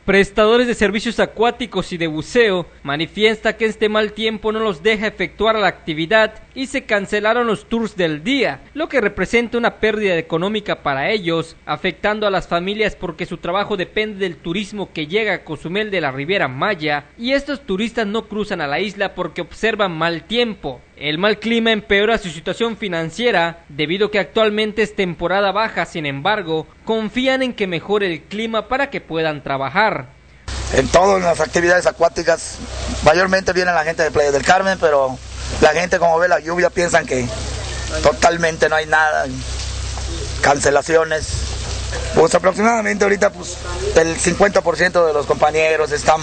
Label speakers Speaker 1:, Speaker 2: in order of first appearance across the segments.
Speaker 1: Prestadores de servicios acuáticos y de buceo manifiesta que este mal tiempo no los deja efectuar la actividad y se cancelaron los tours del día, lo que representa una pérdida económica para ellos, afectando a las familias porque su trabajo depende del turismo que llega a Cozumel de la Riviera Maya y estos turistas no cruzan a la isla porque observan mal tiempo. El mal clima empeora su situación financiera debido a que actualmente es temporada baja, sin embargo, confían en que mejore el clima para que puedan trabajar.
Speaker 2: En todas las actividades acuáticas, mayormente viene la gente de Playa del Carmen, pero la gente como ve la lluvia piensan que totalmente no hay nada, cancelaciones. Pues aproximadamente ahorita pues el 50% de los compañeros están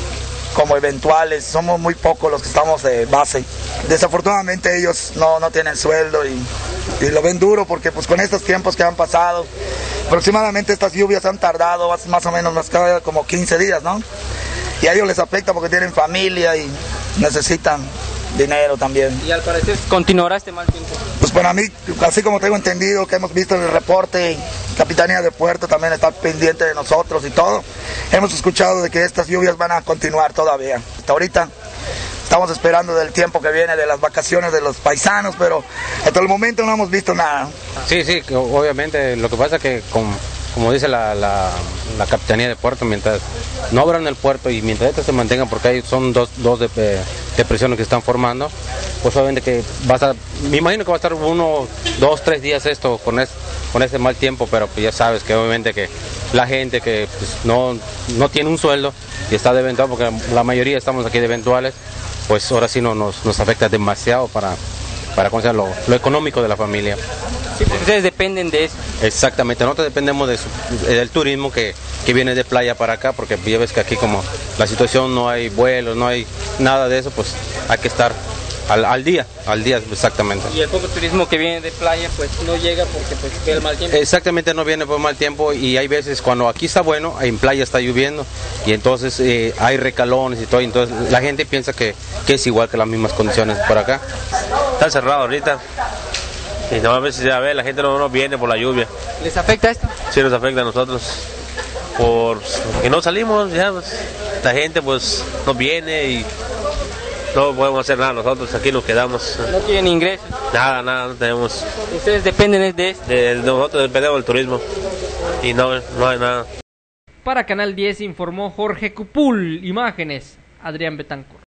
Speaker 2: como eventuales, somos muy pocos los que estamos de base. Desafortunadamente ellos no tienen sueldo y lo ven duro porque pues con estos tiempos que han pasado, aproximadamente estas lluvias han tardado más o menos como 15 días, ¿no? Y a ellos les afecta porque tienen familia y necesitan dinero también.
Speaker 1: Y al parecer continuará este mal tiempo.
Speaker 2: Pues para mí, así como tengo entendido que hemos visto en el reporte, Capitanía de Puerto también está pendiente de nosotros y todo, hemos escuchado de que estas lluvias van a continuar todavía. Hasta ahorita estamos esperando del tiempo que viene de las vacaciones de los paisanos, pero hasta el momento no hemos visto nada.
Speaker 3: Sí, obviamente, lo que pasa es que como dice la Capitanía de Puerto, mientras no abran el puerto y mientras estos se mantengan, porque hay son dos depresiones que están formando, pues obviamente que me imagino que va a estar 1, 2, 3 días esto con este mal tiempo, pero pues ya sabes que obviamente que la gente que pues, no tiene un sueldo y está de eventual, porque la mayoría estamos aquí de eventuales, pues ahora sí nos afecta demasiado para conocer lo económico de la familia.
Speaker 1: Sí, porque ustedes dependen de eso.
Speaker 3: Exactamente, nosotros dependemos del turismo que viene de playa para acá, porque ya ves que aquí como la situación no hay vuelos, no hay nada de eso, pues hay que estar al día exactamente.
Speaker 1: Y el poco turismo que viene de playa pues no llega porque pues ve el mal tiempo.
Speaker 3: Exactamente, no viene por mal tiempo y hay veces cuando aquí está bueno, en playa está lloviendo y entonces hay recalones y todo, entonces la gente piensa que es igual que las mismas condiciones por acá.
Speaker 4: Está cerrado ahorita y no, a veces ya ve, la gente no viene por la lluvia.
Speaker 1: ¿Les afecta esto?
Speaker 4: Sí, nos afecta a nosotros porque no salimos, ya pues, la gente pues no viene y no podemos hacer nada, nosotros aquí nos quedamos.
Speaker 1: ¿No tienen ingresos?
Speaker 4: Nada, no tenemos.
Speaker 1: ¿Ustedes dependen de esto?
Speaker 4: Nosotros dependemos del turismo y no hay nada.
Speaker 1: Para Canal 10 informó Jorge Cupul, imágenes, Adrián Betancourt.